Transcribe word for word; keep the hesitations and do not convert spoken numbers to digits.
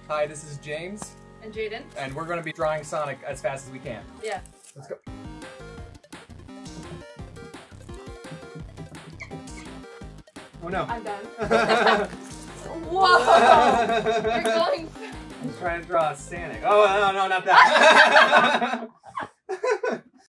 Hi, this is James. And Jaden. And we're going to be drawing Sonic as fast as we can. Yeah. Let's go. Oh no. I'm done. Whoa! You're going. I'm trying to draw a Sonic. Oh, no, no, not that.